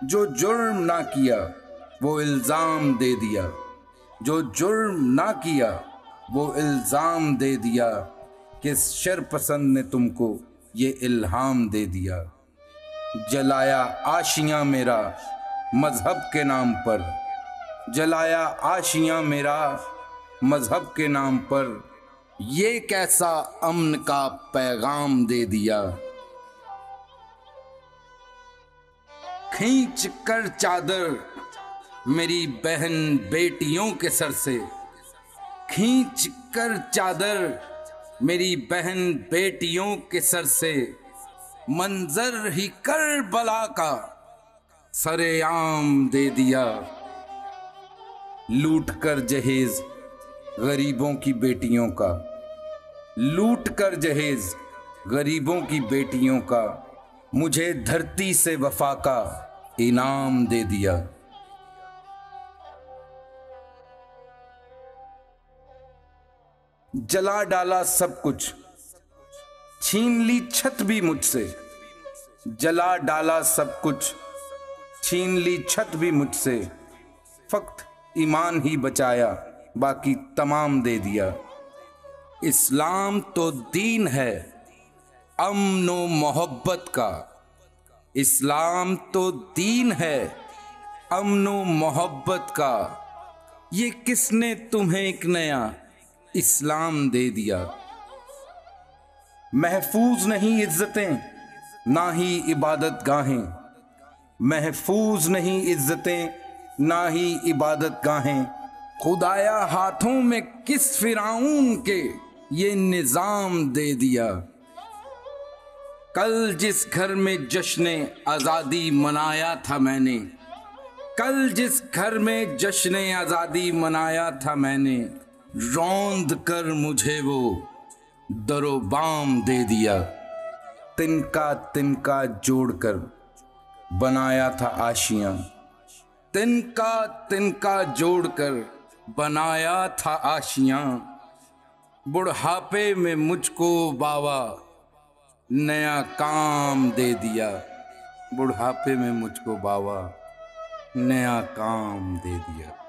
जो जुर्म ना किया वो इल्ज़ाम दे दिया, जो जुर्म ना किया वो इल्ज़ाम दे दिया, किस शर पसंद ने तुमको ये इल्हाम दे दिया। जलाया आशियाँ मेरा मज़हब के नाम पर, जलाया आशियाँ मेरा मज़हब के नाम पर, ये कैसा अमन का पैगाम दे दिया। खींच कर चादर मेरी बहन बेटियों के सर से, खींच कर चादर मेरी बहन बेटियों के सर से, मंजर ही करबला का सरेआम दे दिया। लूट कर जहेज गरीबों की बेटियों का, लूट कर जहेज गरीबों की बेटियों का, मुझे धरती से वफा का इनाम दे दिया। जला डाला सब कुछ, छीन ली छत भी मुझसे, जला डाला सब कुछ, छीन ली छत भी मुझसे, फक्त ईमान ही बचाया बाकी तमाम दे दिया। इस्लाम तो दीन है अमन व मोहब्बत का, इस्लाम तो दीन है अमन व मोहब्बत का, ये किसने तुम्हें एक नया इस्लाम दे दिया। महफूज नहीं इज्जतें ना ही इबादत गाहें, महफूज नहीं इज्जतें ना ही इबादत गाहें, खुदाया हाथों में किस फिराऊन के ये निजाम दे दिया। कल जिस घर में जश्न आज़ादी मनाया था मैंने, कल जिस घर में जश्न आज़ादी मनाया था मैंने, रौंद कर मुझे वो दरो बाम दे दिया। तिनका तिनका जोड़कर बनाया था आशियाँ, तिनका तिनका जोड़कर बनाया था आशियाँ, बुढ़ापे में मुझको बाबा नया काम दे दिया, बुढ़ापे में मुझको बाबा नया काम दे दिया।